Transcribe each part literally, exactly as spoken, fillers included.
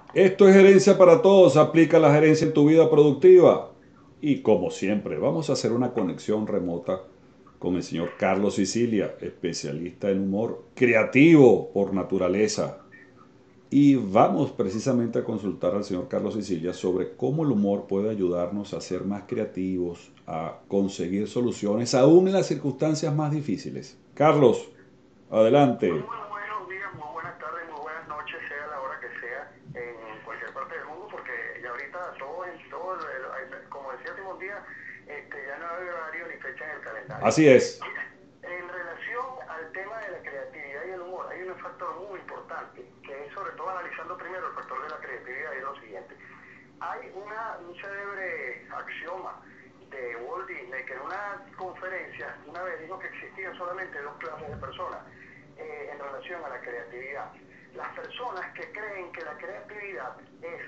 Esto es Gerencia para Todos, aplica la gerencia en tu vida productiva. Y como siempre, vamos a hacer una conexión remota con el señor Carlos Sicilia, especialista en humor creativo por naturaleza. Y vamos precisamente a consultar al señor Carlos Sicilia sobre cómo el humor puede ayudarnos a ser más creativos, a conseguir soluciones, aún en las circunstancias más difíciles. Carlos, Muy, adelante. muy buenos días, muy buenas tardes, muy buenas noches, sea la hora que sea, en cualquier parte del mundo, porque ya ahorita todo, en todo el- el- como decía Simón Díaz, este, ya no hay horario ni fecha en el calendario. Así es. Mira, en relación al tema de la creatividad y el humor, hay un factor muy importante, que es sobre todo analizando primero el factor de la creatividad, y es lo siguiente. Hay una, un célebre axioma de Walt Disney que en una conferencia una vez dijo que existían solamente dos clases de personas eh, en relación a la creatividad. Las personas que creen que la creatividad es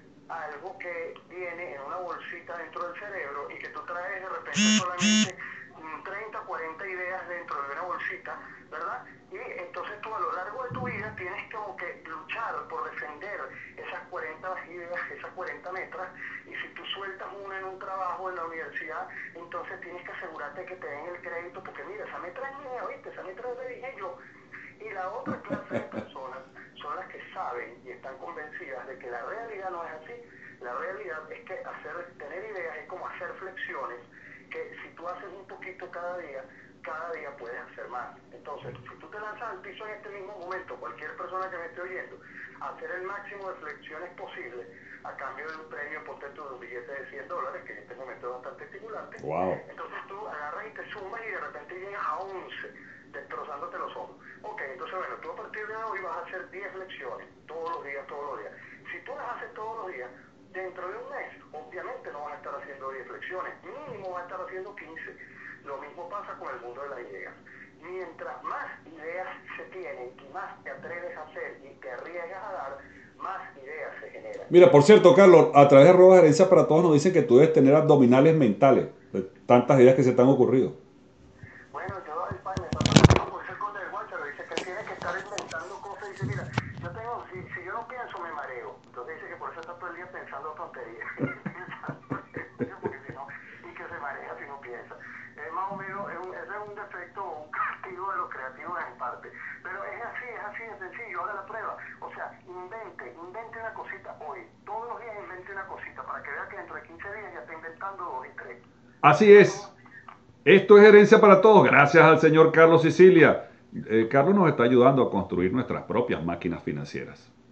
algo que viene en una bolsita dentro del cerebro y que tú traes de repente solamente treinta, cuarenta ideas dentro de una bolsita, ¿verdad? Y entonces tú a lo largo de tu vida tienes como que luchar por defender esas cuarenta ideas, esas cuarenta metras, y si tú sueltas una en un trabajo en la universidad, entonces tienes que asegurarte que te den el crédito, porque mira, esa metra es mía, ¿viste? Esa metra la dije yo. Y la otra clase de personas son las que saben y están convencidas de que la realidad no es así. La realidad es que hacer, tener ideas es como hacer flexiones, que si tú haces un poquito cada día, cada día puedes hacer más. Entonces, si tú te lanzas al piso en este mismo momento, cualquier persona que me esté oyendo, hacer el máximo de flexiones posible a cambio de un premio, ponte tú de un billete de cien dólares, que en este momento es bastante estimulante, Wow. entonces tú agarras y te sumas y de repente llegas a once, destrozándote los hombros. Ok, entonces bueno, tú a partir de hoy vas a hacer diez lecciones, todos los días, todos los días. Si tú las haces todos los días, dentro de un mes, obviamente no vas a estar haciendo diez flexiones, mínimo vas a estar haciendo quince. Lo mismo pasa con el mundo de las ideas. Mientras más ideas se tienen y más te atreves a hacer y te arriesgas a dar, más ideas se generan. Mira, por cierto, Entonces, Carlos, a través de arroba gerencia para todos nos dicen que tú debes tener abdominales mentales de tantas ideas que se te han ocurrido. bueno, yo, el padre me pasa lo mismo, porque es el conde del Guácharo, dice que él tiene que estar inventando cosas, dice, mira, yo tengo, si, si yo no pienso me mareo, entonces dice que por eso está todo el día pensando tonterías, pensando, porque si no, y que se marea si no piensa. Es más o menos, es un, ese es un defecto o un castigo de los creativos en parte, pero es así, es así de sencillo, haga la prueba, o sea, invente, invente una cosita hoy, todos los días invente una cosita, para que vea que dentro de quince días ya está inventando dos y tres. Así Eso es es. como, Esto es Gerencia para Todos, gracias al señor Carlos Sicilia. Eh, Carlos nos está ayudando a construir nuestras propias máquinas financieras.